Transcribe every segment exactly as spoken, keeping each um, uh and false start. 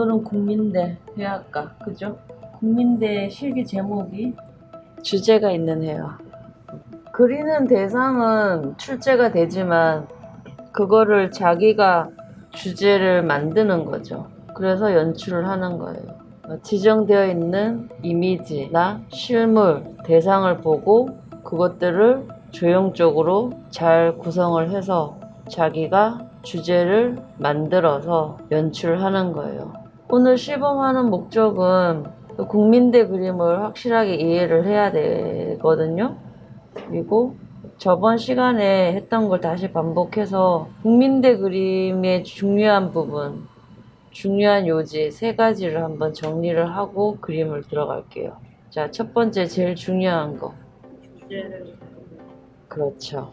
오늘은 국민대 회화과, 그죠? 국민대 실기 제목이 주제가 있는 회화. 그리는 대상은 출제가 되지만 그거를 자기가 주제를 만드는 거죠. 그래서 연출을 하는 거예요. 지정되어 있는 이미지나 실물, 대상을 보고 그것들을 조형적으로 잘 구성을 해서 자기가 주제를 만들어서 연출하는 거예요. 오늘 시범하는 목적은 국민대 그림을 확실하게 이해를 해야 되거든요. 그리고 저번 시간에 했던 걸 다시 반복해서 국민대 그림의 중요한 부분, 중요한 요지 세 가지를 한번 정리를 하고 그림을 들어갈게요. 자, 첫 번째 제일 중요한 거. 주제를. 그렇죠.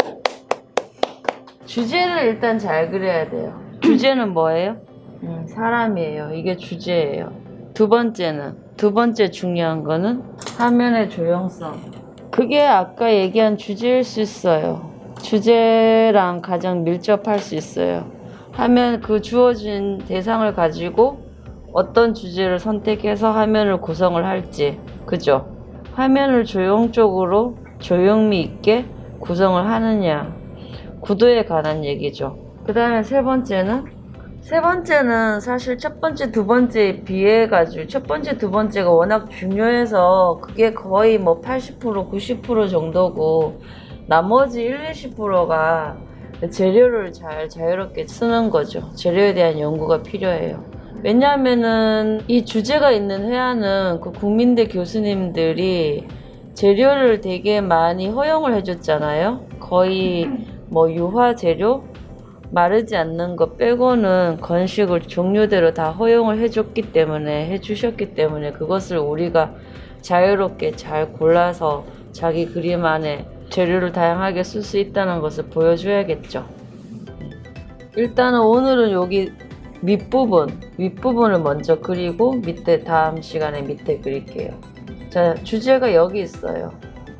주제를 일단 잘 그려야 돼요. 주제는 뭐예요? 음, 사람이에요. 이게 주제예요. 두 번째는, 두 번째 중요한 거는 화면의 조형성. 그게 아까 얘기한 주제일 수 있어요. 주제랑 가장 밀접할 수 있어요. 화면, 그 주어진 대상을 가지고 어떤 주제를 선택해서 화면을 구성을 할지, 그죠? 화면을 조형적으로 조형미 있게 구성을 하느냐, 구도에 관한 얘기죠. 그 다음에 세 번째는 세 번째는 사실 첫 번째, 두 번째에 비해가지고 첫 번째, 두 번째가 워낙 중요해서 그게 거의 뭐 팔십 퍼센트, 구십 퍼센트 정도고 나머지 일, 이십 퍼센트가 재료를 잘 자유롭게 쓰는 거죠. 재료에 대한 연구가 필요해요. 왜냐하면은 이 주제가 있는 회화는 그 국민대 교수님들이 재료를 되게 많이 허용을 해줬잖아요. 거의 뭐 유화 재료, 마르지 않는 것 빼고는 건식을 종류대로 다 허용을 해줬기 때문에, 해주셨기 때문에 그것을 우리가 자유롭게 잘 골라서 자기 그림 안에 재료를 다양하게 쓸 수 있다는 것을 보여줘야겠죠. 일단은 오늘은 여기 밑부분, 윗부분을 먼저 그리고 밑에 다음 시간에 밑에 그릴게요. 자, 주제가 여기 있어요.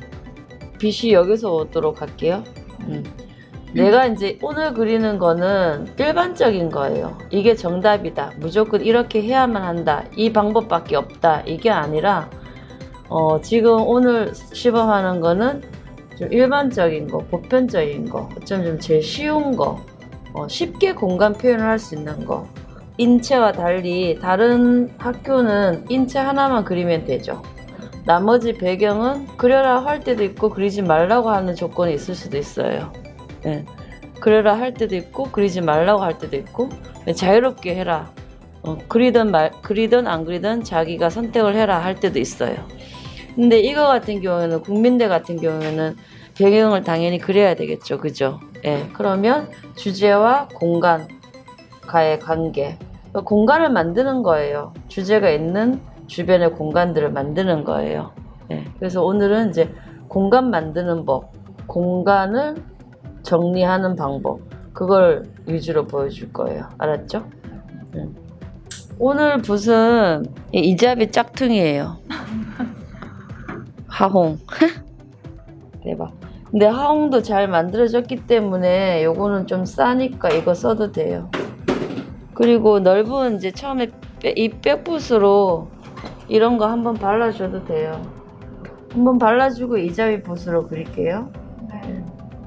빛이 여기서 오도록 할게요. 음. 내가 이제 오늘 그리는 거는 일반적인 거예요. 이게 정답이다, 무조건 이렇게 해야만 한다, 이 방법밖에 없다, 이게 아니라 어, 지금 오늘 시범하는 거는 좀 일반적인 거, 보편적인 거, 어쩜 좀 제일 쉬운 거, 어, 쉽게 공간 표현을 할 수 있는 거. 인체와 달리 다른 학교는 인체 하나만 그리면 되죠. 나머지 배경은 그려라 할 때도 있고 그리지 말라고 하는 조건이 있을 수도 있어요. 네. 그려라 할 때도 있고 그리지 말라고 할 때도 있고, 자유롭게 해라, 어, 그리든 말 그리든 안 그리든 자기가 선택을 해라 할 때도 있어요. 근데 이거 같은 경우에는, 국민대 같은 경우에는 배경을 당연히 그려야 되겠죠, 그죠? 예. 그러면 주제와 공간과의 관계, 공간을 만드는 거예요. 주제가 있는 주변의 공간들을 만드는 거예요. 예. 그래서 오늘은 이제 공간 만드는 법, 공간을 정리하는 방법, 그걸 위주로 보여줄 거예요. 알았죠? 응. 오늘 붓은 이자비 짝퉁이에요. 하홍. 대박. 근데 하홍도 잘 만들어졌기 때문에 요거는 좀 싸니까 이거 써도 돼요. 그리고 넓은 이제 처음에 이 백붓으로 이런 거 한번 발라줘도 돼요. 한번 발라주고 이자비 붓으로 그릴게요. 네.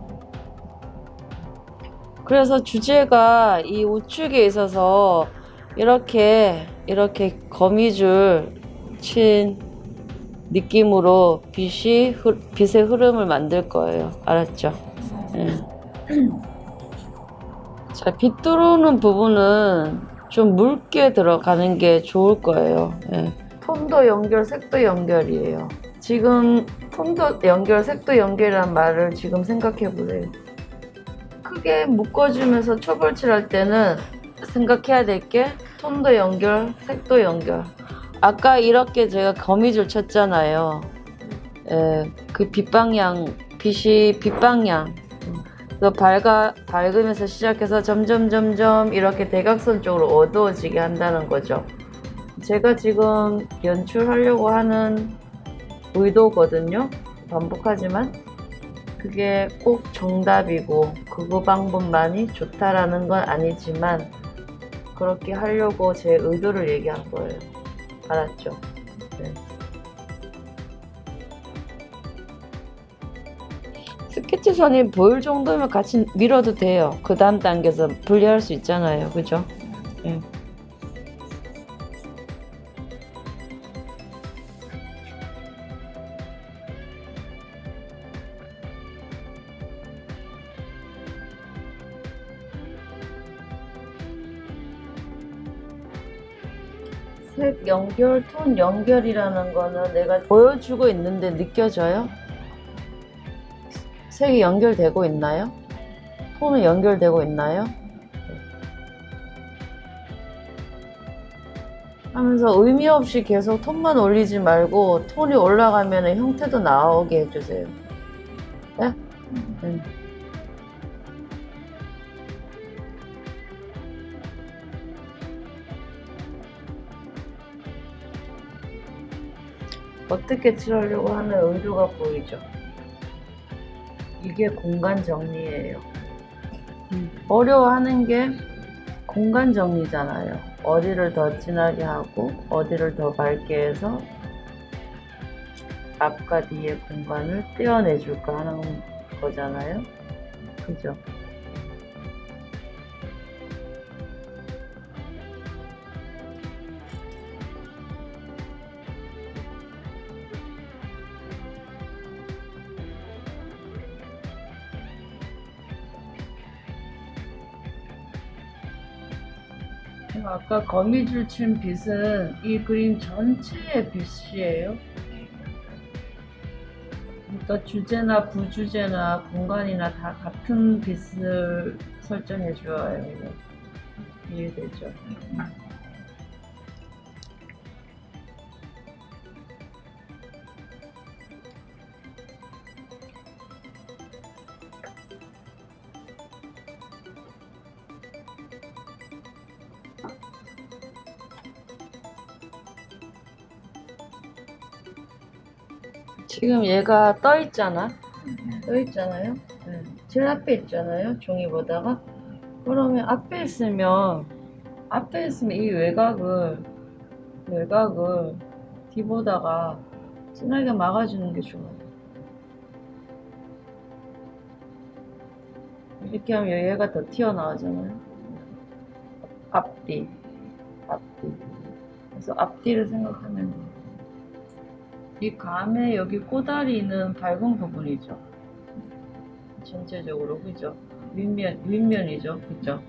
그래서 주제가 이 우측에 있어서 이렇게 이렇게 거미줄 친 느낌으로 빛이 흐, 빛의 흐름을 만들 거예요. 알았죠? 네. 자, 빛 들어오는 부분은 좀 묽게 들어가는 게 좋을 거예요. 네. 톤도 연결, 색도 연결이에요. 지금 톤도 연결, 색도 연결이란 말을 지금 생각해 보세요. 크게 묶어주면서 초벌칠할 때는 생각해야 될 게 톤도 연결, 색도 연결. 아까 이렇게 제가 거미줄 쳤잖아요. 에, 그 빛방향, 빛이 빛방향. 그 밝아, 밝으면서 시작해서 점점 점점 이렇게 대각선 쪽으로 어두워지게 한다는 거죠. 제가 지금 연출하려고 하는 의도거든요. 반복하지만 그게 꼭 정답이고 그거 방법만이 좋다라는 건 아니지만 그렇게 하려고 제 의도를 얘기한 거예요. 알았죠? 네. 스케치선이 보일 정도면 같이 밀어도 돼요. 그 다음 단계에서 분리할 수 있잖아요. 그죠? 네. 색 연결, 톤 연결이라는 거는 내가 보여주고 있는데 느껴져요? 색이 연결되고 있나요? 톤은 연결되고 있나요? 하면서 의미 없이 계속 톤만 올리지 말고 톤이 올라가면 형태도 나오게 해주세요. 네? 음. 어떻게 칠하려고 하는 의도가 보이죠? 이게 공간 정리예요. 음. 어려워하는 게 공간 정리잖아요. 어디를 더 진하게 하고 어디를 더 밝게 해서 앞과 뒤의 공간을 떼어내줄까 하는 거잖아요. 그죠? 아까 거미줄 친 빛은 이 그림 전체의 빛이에요. 그러니까 주제나 부주제나 공간이나 다 같은 빛을 설정해 주어요. 이해되죠? 지금 얘가 떠 있잖아. 떠 있잖아요. 네. 제일 앞에 있잖아요. 종이 보다가. 그러면 앞에 있으면 앞에 있으면 이 외곽을 외곽을 뒤보다가 진하게 막아주는 게 좋아요. 이렇게 하면 얘가 더 튀어나오잖아요. 앞뒤, 앞뒤. 그래서 앞뒤를 생각하면 돼요. 이 감의 여기 꼬다리는 밝은 부분이죠. 전체적으로, 그죠? 윗면, 윗면이죠. 그죠?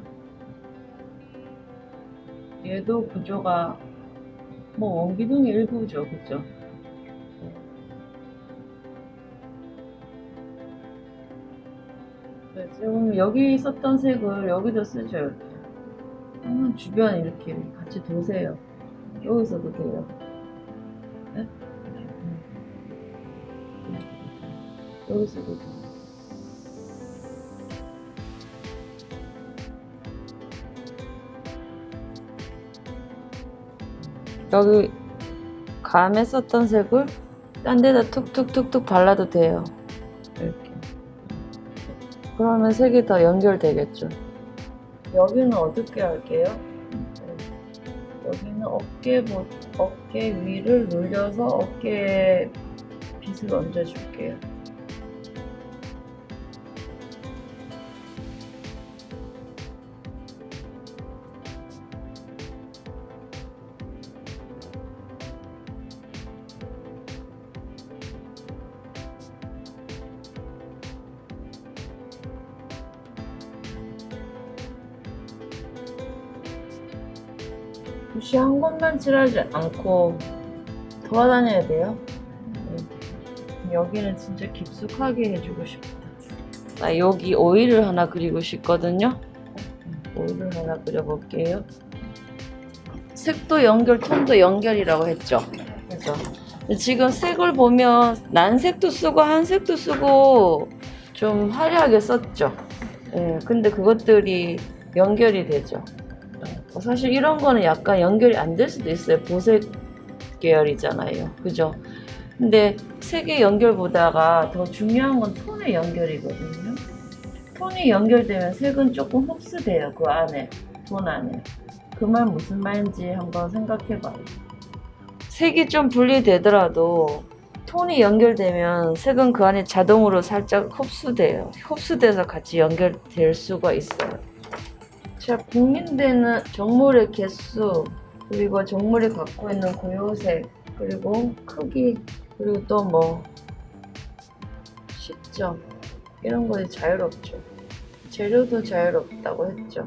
네. 얘도 구조가 뭐 원기둥의 일부죠. 그죠? 네. 지금 여기 있었던 색을 여기도 쓰죠. 이렇게. 한번 주변 이렇게 같이 도세요. 여기서도 돼요. 네? 여기서도 돼요. 여기 감에 썼던 색을 딴 데다 툭툭툭툭 발라도 돼요. 이렇게. 그러면 색이 더 연결되겠죠. 여기는 어떻게 할게요? 여기는 어깨, 어깨 위를 눌려서 어깨에 빗을 얹어줄게요. 붓이 한 곳만 칠하지 않고 돌아다녀야 돼요. 네. 여기는 진짜 깊숙하게 해주고 싶다. 나 여기 오일을 하나 그리고 싶거든요. 오일을 하나 그려볼게요. 색도 연결, 톤도 연결이라고 했죠. 그죠? 지금 색을 보면 난색도 쓰고 한색도 쓰고 좀 화려하게 썼죠. 네, 근데 그것들이 연결이 되죠. 사실 이런 거는 약간 연결이 안 될 수도 있어요. 보색 계열이잖아요. 그죠? 근데 색의 연결보다가 더 중요한 건 톤의 연결이거든요. 톤이 연결되면 색은 조금 흡수돼요. 그 안에, 톤 안에. 그 말 무슨 말인지 한번 생각해봐요. 색이 좀 분리되더라도 톤이 연결되면 색은 그 안에 자동으로 살짝 흡수돼요. 흡수돼서 같이 연결될 수가 있어요. 자, 국민대는 정물의 개수, 그리고 정물이 갖고 있는 고유색, 그리고 크기, 그리고 또 뭐 시점 이런 것이 자유롭죠. 재료도 자유롭다고 했죠.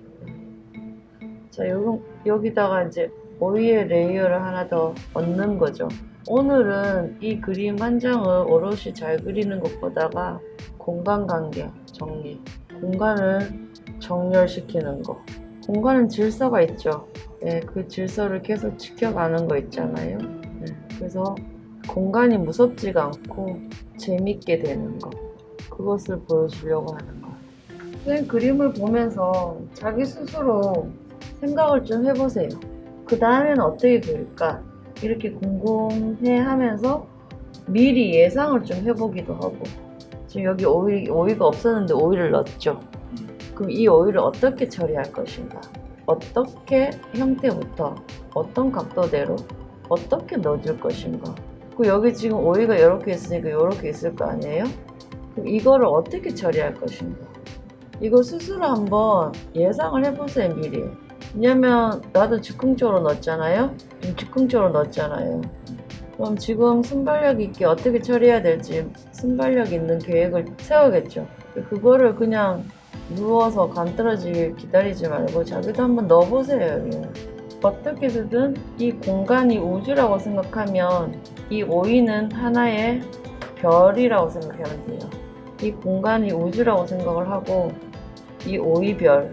자, 요, 여기다가 이제 오이의 레이어를 하나 더 얹는 거죠. 오늘은 이 그림 한 장을 오롯이 잘 그리는 것보다가 공간관계 정리, 공간을 정렬시키는 거. 공간은 질서가 있죠. 네, 그 질서를 계속 지켜가는 거 있잖아요. 네, 그래서 공간이 무섭지가 않고 재밌게 되는 거, 그것을 보여주려고 하는 거. 선생님 그림을 보면서 자기 스스로 생각을 좀 해보세요. 그 다음에는 어떻게 그릴까? 이렇게 궁금해 하면서 미리 예상을 좀 해보기도 하고. 지금 여기 오이, 오이가 없었는데 오이를 넣었죠. 그럼 이 오이를 어떻게 처리할 것인가? 어떻게 형태부터, 어떤 각도대로 어떻게 넣어줄 것인가? 그 여기 지금 오이가 이렇게 있으니까 이렇게 있을 거 아니에요? 그럼 이거를 어떻게 처리할 것인가? 이거 스스로 한번 예상을 해보세요, 미리. 왜냐면 나도 즉흥적으로 넣었잖아요. 즉흥적으로 넣었잖아요. 그럼 지금 순발력 있게 어떻게 처리해야 될지 순발력 있는 계획을 세우겠죠. 그거를 그냥 누워서 간 떨어지길 기다리지 말고 자기도 한번 넣어보세요. 여기. 어떻게 해서든 이 공간이 우주라고 생각하면 이 오이는 하나의 별이라고 생각하면 돼요. 이 공간이 우주라고 생각을 하고 이 오이별,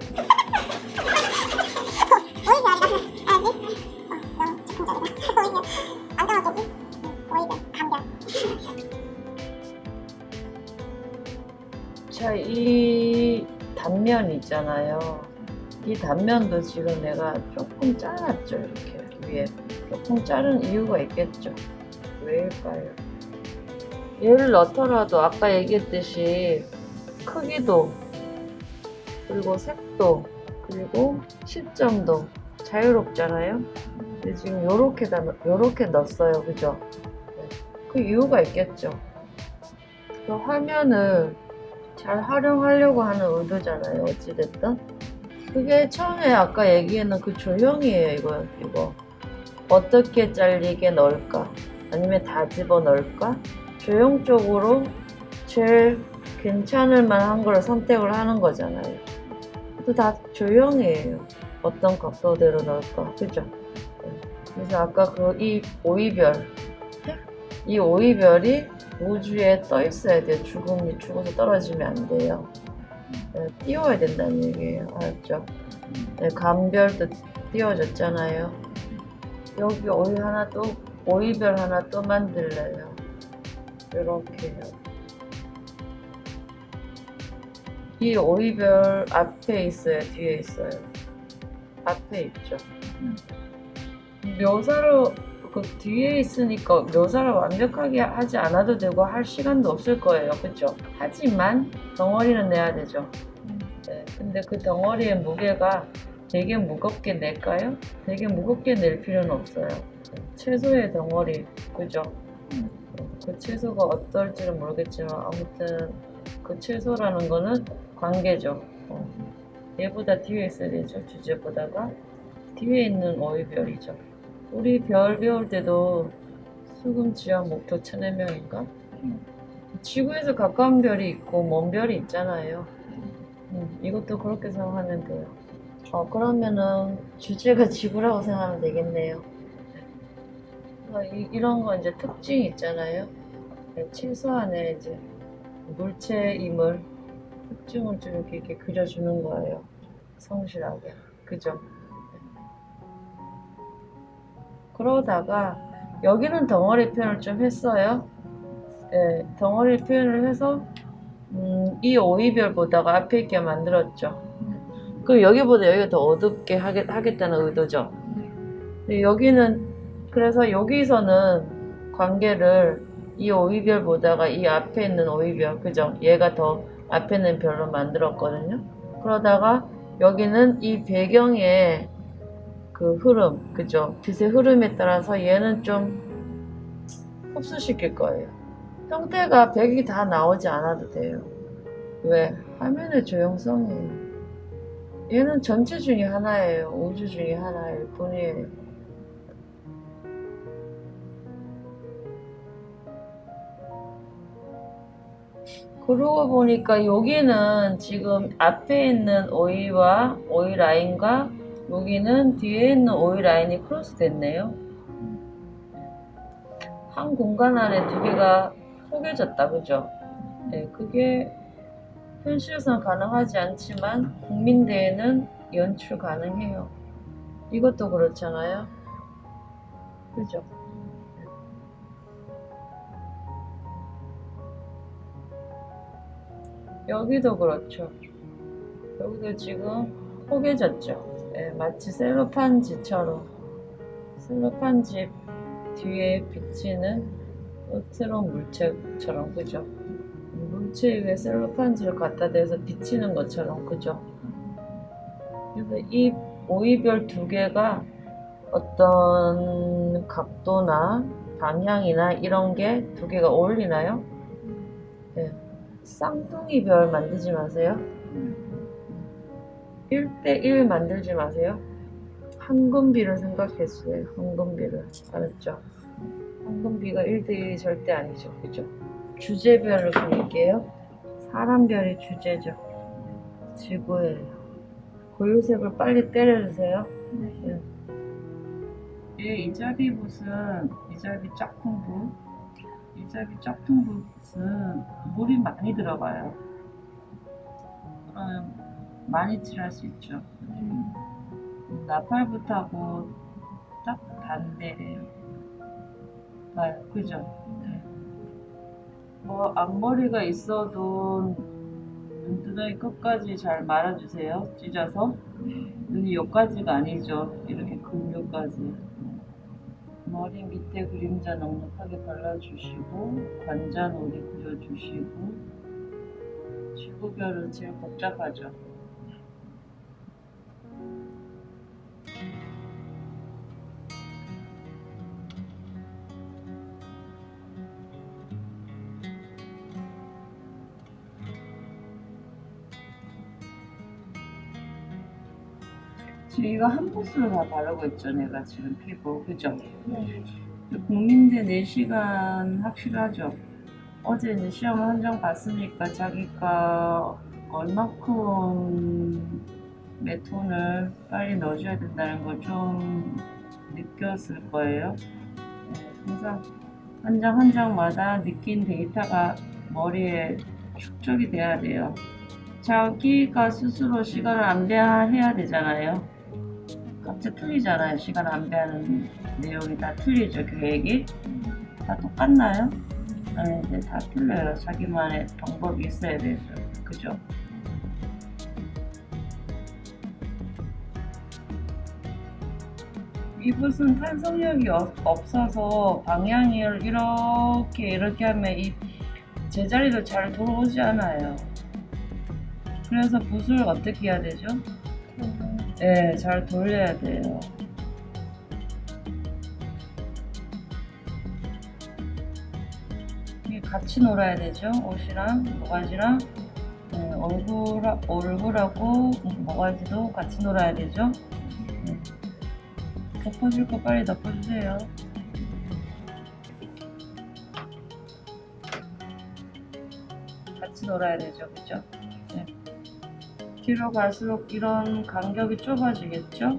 자, 이 단면 있잖아요. 이 단면도 지금 내가 조금 잘랐죠. 이렇게 위에 조금 자른 이유가 있겠죠. 왜일까요? 얘를 넣더라도 아까 얘기했듯이 크기도, 그리고 색도, 그리고 시점도 자유롭잖아요. 근데 지금 요렇게 다, 요렇게 넣었어요. 그죠? 그 이유가 있겠죠. 그 화면을 잘 활용하려고 하는 의도잖아요. 어찌됐든. 그게 처음에 아까 얘기했는 그 조형이에요. 이거, 이거. 어떻게 잘리게 넣을까? 아니면 다 집어 넣을까? 조형적으로 제일 괜찮을 만한 걸 선택을 하는 거잖아요. 또 다 조형이에요. 어떤 각도대로 넣을까? 그죠? 그래서 아까 그 이 오이별, 이 오이별이 우주에 떠 있어야 돼요. 죽음이 죽어서 떨어지면 안 돼요. 네, 띄워야 된다는 얘기예요. 알았죠? 네, 감별도 띄워졌잖아요. 여기 오이 하나 또, 오이별 하나 또 만들래요. 이렇게요. 이 오이별 앞에 있어요? 뒤에 있어요? 앞에 있죠. 묘사로 그 뒤에 있으니까 묘사를 완벽하게 하지 않아도 되고 할 시간도 없을 거예요. 그쵸? 하지만 덩어리는 내야 되죠. 네, 근데 그 덩어리의 무게가 되게 무겁게 낼까요? 되게 무겁게 낼 필요는 없어요. 채소의 덩어리, 그죠? 그 채소가 어떨지는 모르겠지만 아무튼 그 채소라는 거는 관계죠. 어. 얘보다 뒤에 있어야 되죠. 주제보다가 뒤에 있는 오이별이죠. 우리 별 배울 때도 수금, 지화, 목토, 천해명인가? 지구에서 가까운 별이 있고 먼 별이 있잖아요. 음, 이것도 그렇게 생각하면 돼요. 어, 그러면은 주제가 지구라고 생각하면 되겠네요. 어, 이, 이런 거 이제 특징이 있잖아요. 네, 최소한의 이제 물체임을 특징을 좀 이렇게, 이렇게 그려주는 거예요. 성실하게. 그죠? 그러다가 여기는 덩어리 표현을 좀 했어요. 네, 덩어리 표현을 해서 음, 이 오이별 보다가 앞에 있게 만들었죠. 그럼 여기보다 여기가 더 어둡게 하겠, 하겠다는 의도죠. 근데 여기는 그래서 여기서는 관계를 이 오이별 보다가 이 앞에 있는 오이별, 그죠? 얘가 더 앞에 있는 별로 만들었거든요. 그러다가 여기는 이 배경에 그 흐름, 그죠? 빛의 흐름에 따라서 얘는 좀 흡수시킬 거예요. 형태가 백이 다 나오지 않아도 돼요. 왜? 화면의 조형성이에요. 얘는 전체 중에 하나예요. 우주 중에 하나일 뿐이에요. 그러고 보니까 여기는 지금 앞에 있는 오이와 오이 라인과 여기는 뒤에 있는 오이 라인이 크로스 됐네요. 한 공간 안에 두 개가 포개졌다, 그죠? 네, 그게 현실에서는 가능하지 않지만 국민대에는 연출 가능해요. 이것도 그렇잖아요. 그죠? 여기도 그렇죠. 여기도 지금 포개졌죠. 네, 마치 셀로판지처럼 셀로판지 뒤에 비치는 새로운 물체처럼, 그죠? 물체 위에 셀로판지를 갖다 대서 비치는 것처럼, 그죠? 그래서 이 오이별 두 개가 어떤 각도나 방향이나 이런 게 두 개가 어울리나요? 네. 쌍둥이 별 만들지 마세요. 일 대 일 만들지 마세요. 황금비를 생각했어요. 황금비를. 알았죠? 황금비가 일 대 일이 절대 아니죠. 그죠? 주제별로 그릴게요. 사람별이 주제죠. 지구예요. 고유색을 빨리 때려주세요. 네. 예, 이자비 붓은, 이자비 짝퉁붓, 이자비 짝퉁붓은 물이 많이 들어가요. 그러면 많이 칠할 수 있죠. 음. 나팔붓하고 딱 반대예요. 아, 그죠? 네. 뭐 앞머리가 있어도 눈두덩이 끝까지 잘 말아주세요. 찢어서. 눈이 여기까지가 아니죠. 이렇게 근육까지. 머리 밑에 그림자 넉넉하게 발라주시고 관자놀이 그려주시고. 지구별은 제일 복잡하죠. 지금 이거 한 붓으로 다 바르고 있죠, 내가 지금 피부, 그죠? 네. 국민대 네 시간 확실하죠? 어제 이제 시험을 한 장 봤으니까 자기가 얼마큼 몇 톤을 빨리 넣어줘야 된다는 걸 좀 느꼈을 거예요. 네, 항상 한 장 한 장마다 느낀 데이터가 머리에 축적이 돼야 돼요. 자기가 스스로 시간을 안배해야 되잖아요. 각자 틀리잖아요. 시간 안배하는 내용이 다 틀리죠. 계획이 다 똑같나요? 아니, 이제 다 틀려요. 자기만의 방법이 있어야 되죠. 그죠? 이붓은 탄성력이 없어서 방향을 이렇게 이렇게 하면 이 제자리도 잘 돌아오지 않아요. 그래서 붓을 어떻게 해야 되죠? 네, 잘 돌려야 돼요. 이게 같이 놀아야 되죠. 옷이랑 모가지랑. 네, 얼굴, 얼굴하고 모가지도 같이 놀아야 되죠. 네. 덮어줄 거 빨리 덮어주세요. 같이 놀아야 되죠. 그죠? 네. 뒤로 갈수록 이런 간격이 좁아지겠죠?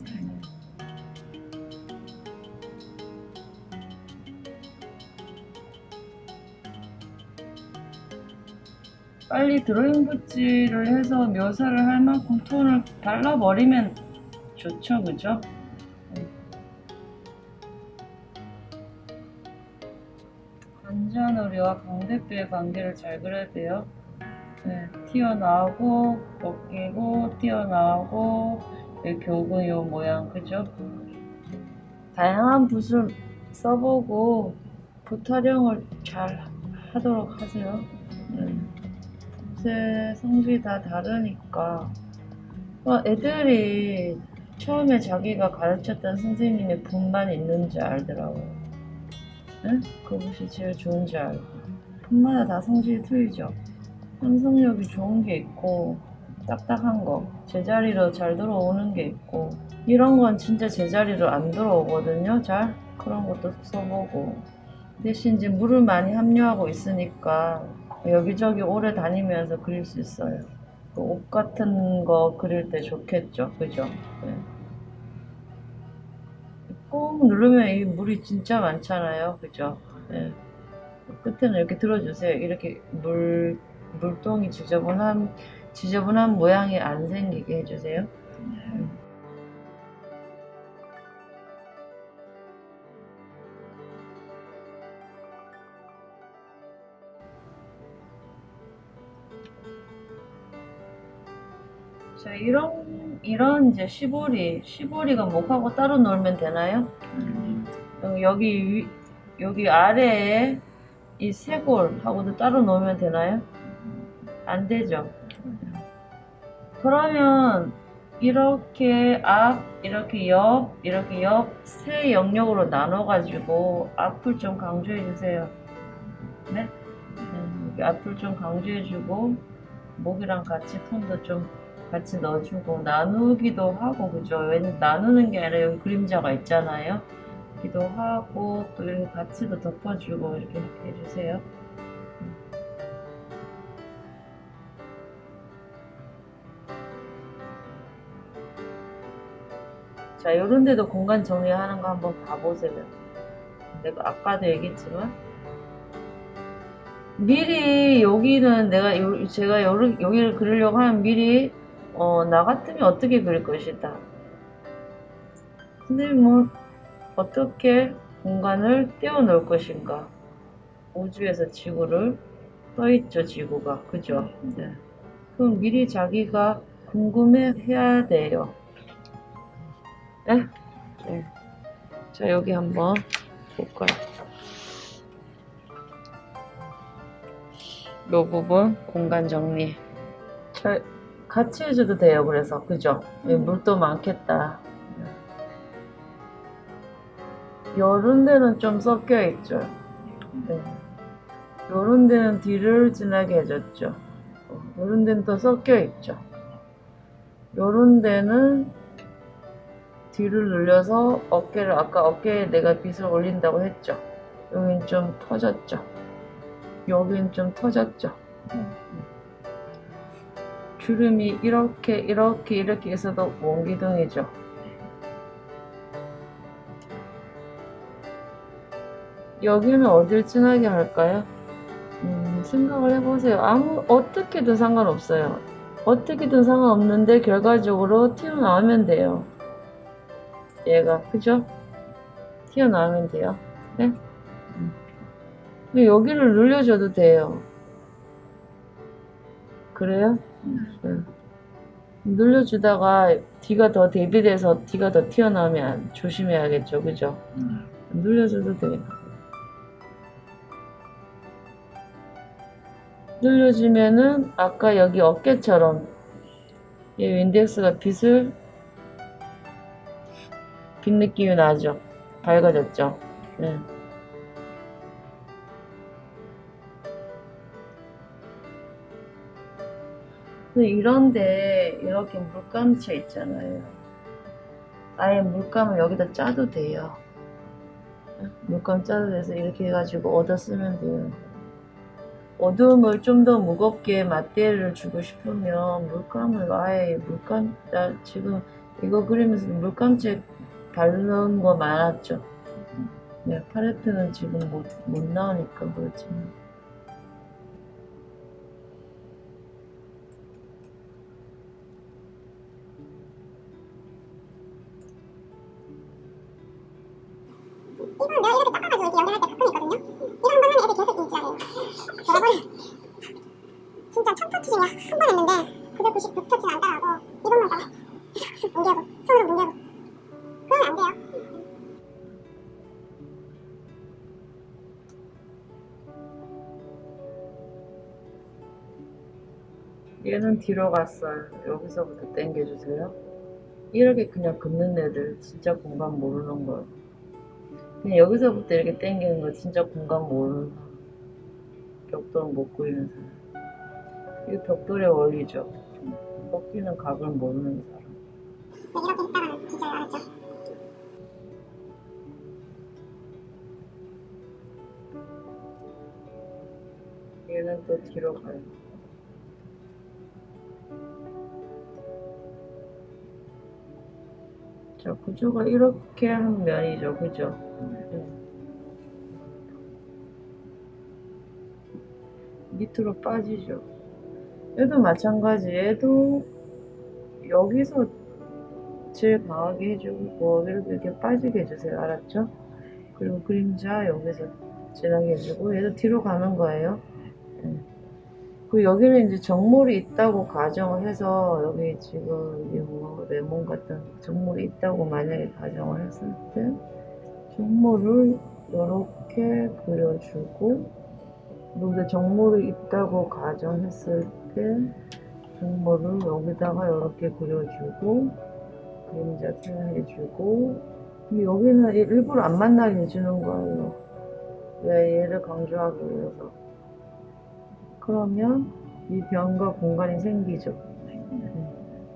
빨리 드로잉 붓질을 해서 묘사를 할 만큼 톤을 발라버리면 좋죠, 그죠? 관자놀이와 광대뼈의 관계를 잘 그려야 돼요. 네, 튀어나오고 벗기고 튀어나오고 결국은 요 모양, 그죠? 다양한 붓을 써보고 붓 활용을 잘 하도록 하세요. 네. 붓의 성질이 다 다르니까 어, 애들이 처음에 자기가 가르쳤던 선생님의 분만 있는 줄 알더라고요. 응? 그것이 제일 좋은 줄 알고. 분마다 다 성질이 틀리죠. 항성력이 좋은 게 있고 딱딱한 거 제자리로 잘 들어오는 게 있고, 이런 건 진짜 제자리로 안 들어오거든요. 잘 그런 것도 써보고, 대신 이제 물을 많이 함유하고 있으니까 여기저기 오래 다니면서 그릴 수 있어요. 그 옷 같은 거 그릴 때 좋겠죠. 그죠? 네. 꾹 누르면 이 물이 진짜 많잖아요. 그죠? 네. 끝에는 이렇게 들어주세요. 이렇게 물, 물통이 지저분한, 지저분한 모양이 안 생기게 해주세요. 음. 자, 이런, 이런 이제 시보리, 시보리가 목하고 따로 놀면 되나요? 음. 여기, 위, 여기 아래에 이 쇄골하고도 따로 놓으면 되나요? 안 되죠. 그러면 이렇게 앞, 이렇게 옆, 이렇게 옆 세 영역으로 나눠 가지고 앞을 좀 강조해 주세요. 네? 음, 앞을 좀 강조해 주고 목이랑 같이 톤도 좀 같이 넣어주고 나누기도 하고, 그죠? 왜냐면 나누는 게 아니라 여기 그림자가 있잖아요. 기도 하고 또 이렇게 같이도 덮어주고 이렇게 해주세요. 자, 이런 데도 공간 정리하는 거 한번 봐보세요. 내가 아까도 얘기했지만 미리 여기는 내가 요, 제가 요, 여기를 그리려고 하면 미리 어, 나 같으면 어떻게 그릴 것이다. 근데 뭐 어떻게 공간을 떼어 놓을 것인가. 우주에서 지구를 떠있죠. 지구가. 그죠? 네. 그럼 미리 자기가 궁금해 해야 돼요. 네? 네. 자, 여기 한번 볼까요? 요 부분 공간 정리. 자, 같이 해줘도 돼요. 그래서 그죠? 음. 물도 많겠다. 요런 데는 좀 섞여 있죠. 네. 요런 데는 뒤를 진하게 해줬죠. 요런 데는 또 섞여 있죠. 요런 데는 뒤를 눌려서 어깨를, 아까 어깨에 내가 빗을 올린다고 했죠. 여긴 좀 터졌죠. 여긴 좀 터졌죠. 주름이 이렇게 이렇게 이렇게 있어도 원기둥이죠. 여기는 어딜 진하게 할까요? 음, 생각을 해보세요. 아무 어떻게든 상관없어요. 어떻게든 상관없는데 결과적으로 튀어나오면 돼요. 얘가 그죠? 튀어나오면 돼요. 네? 근데 여기를 눌려줘도 돼요. 그래요? 네. 눌려주다가 뒤가 더 대비돼서 뒤가 더 튀어나오면 조심해야겠죠. 그죠? 눌려줘도 돼요. 눌려주면은 아까 여기 어깨처럼 이 윈덱스가 빛을 빛 느낌이 나죠. 밝아졌죠. 네. 이런데 이렇게 물감체 있잖아요. 아예 물감을 여기다 짜도 돼요. 물감 짜도 돼서 이렇게 해가지고 얻어 쓰면 돼요. 어두움을 좀 더 무겁게 맞대를 주고 싶으면 물감을 아예 물감, 지금 이거 그리면서 물감체 바르는 거 많았죠. 네, 팔레트는 지금 못, 못 나오니까 그렇지만. 이건 내가 이렇게 닦아가지고 이렇게 연결할 때 가끔 있거든요. 이거 한 번 하면 애들 계속 인지하래요. 여러분 진짜 첫 터치 중에 한 번 했는데 구백구십 터치는 안 따라하고 이번만 따라 뭉개고 손으로 뭉개고 그러면 안 돼요. 얘는 뒤로 갔어요. 여기서부터 당겨주세요. 이렇게 그냥 긋는 애들 진짜 공간 모르는 거. 그냥 여기서부터 이렇게 당기는 거 진짜 공간 모르는 사람. 벽돌 못 그리는 사람. 이거 벽돌의 원리죠. 꺾이는 각을 모르는 사람. 이렇게 했다가는 기절 알았죠? 얘는 또 뒤로 가요. 자, 구조가 이렇게 한 면이죠. 그죠? 음. 밑으로 빠지죠. 얘도 마찬가지. 얘도 여기서 제일 강하게 해주고 이렇게, 이렇게 빠지게 해주세요. 알았죠? 그리고 그림자 여기서 진하게 해주고 얘도 뒤로 가는 거예요. 네. 그리고 여기는 이제 정물이 있다고 가정을 해서 여기 지금 이게 뭐 레몬 같은 정물이 있다고 만약에 가정을 했을 때 정물을 이렇게 그려주고 여기다 정물이 있다고 가정했을 때 정물을 여기다가 이렇게 그려주고 그림자 표현해주고 근데 여기는 일부러 안 만나게 해주는 거예요. 왜 얘를 강조하기 위해서. 그러면 이 변과 공간이 생기죠. 음.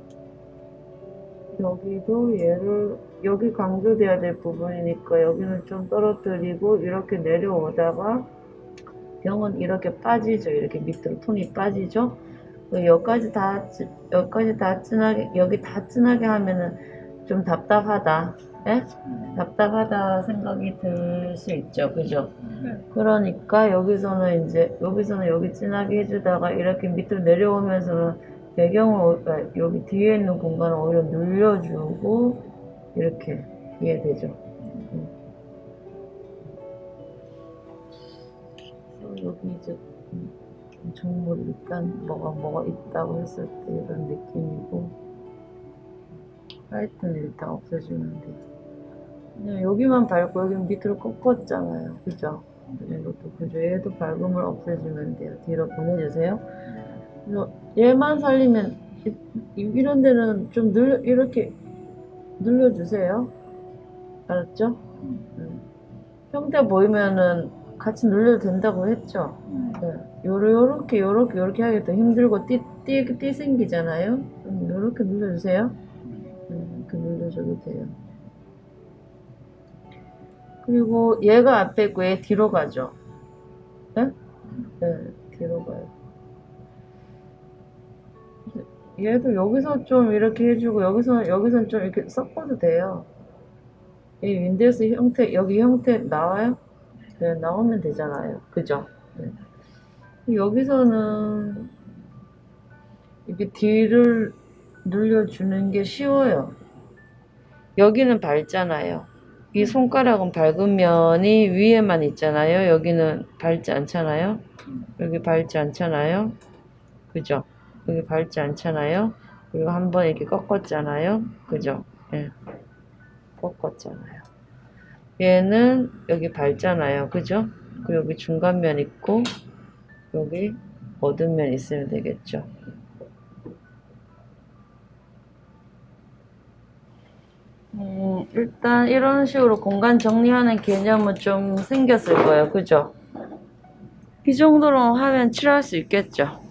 여기도 얘를 여기 강조돼야 될 부분이니까 여기는 좀 떨어뜨리고 이렇게 내려오다가 병은 이렇게 빠지죠. 이렇게 밑으로 톤이 빠지죠. 여기까지 다 여기까지 다 진하게 여기 다 진하게 하면은 좀 답답하다. 예? 답답하다 생각이 들 수 있죠. 그죠? 네. 그러니까 여기서는 이제 여기서는 여기 진하게 해주다가 이렇게 밑으로 내려오면서는 배경을 여기 뒤에 있는 공간을 오히려 늘려주고 이렇게 이해되죠? 음. 여기 이제 정물이 일단 뭐가 뭐가 있다고 했을 때 이런 느낌이고 하여튼 일단 없애주면 돼요. 그냥 여기만 밟고 여기는 밑으로 꺾었잖아요. 그죠? 이것도 그죠? 얘도 밟음을 없애주면 돼요. 뒤로 보내주세요. 그래서 얘만 살리면 이, 이런 데는 좀 늘, 이렇게 늘려주세요. 알았죠? 음. 형태 보이면은 같이 늘려도 된다고 했죠? 네. 요러, 요렇게 요렇게 요렇게 하기 더 힘들고 띠, 띠, 띠 생기잖아요? 음, 요렇게 늘려주세요. 네, 이렇게 늘려줘도 돼요. 그리고 얘가 앞에 있고 얘 뒤로 가죠. 네? 네, 뒤로 가요. 얘도 여기서 좀 이렇게 해주고 여기서 여기선 좀 이렇게 섞어도 돼요. 이 윈도우스 형태 여기 형태 나와요? 네, 나오면 되잖아요. 그죠? 네. 여기서는 이렇게 뒤를 눌려주는 게 쉬워요. 여기는 밟잖아요. 이 손가락은 밟은 면이 위에만 있잖아요. 여기는 밟지 않잖아요. 여기 밟지 않잖아요. 그죠? 여기 밟지 않잖아요. 그리고 한번 이렇게 꺾었잖아요. 그죠? 예. 꺾었잖아요. 얘는 여기 밟잖아요. 그죠? 그리고 여기 중간면 있고 여기 얻은 면 있으면 되겠죠. 음, 일단 이런 식으로 공간 정리하는 개념은 좀 생겼을 거예요. 그죠? 이 정도로 하면 칠할 수 있겠죠.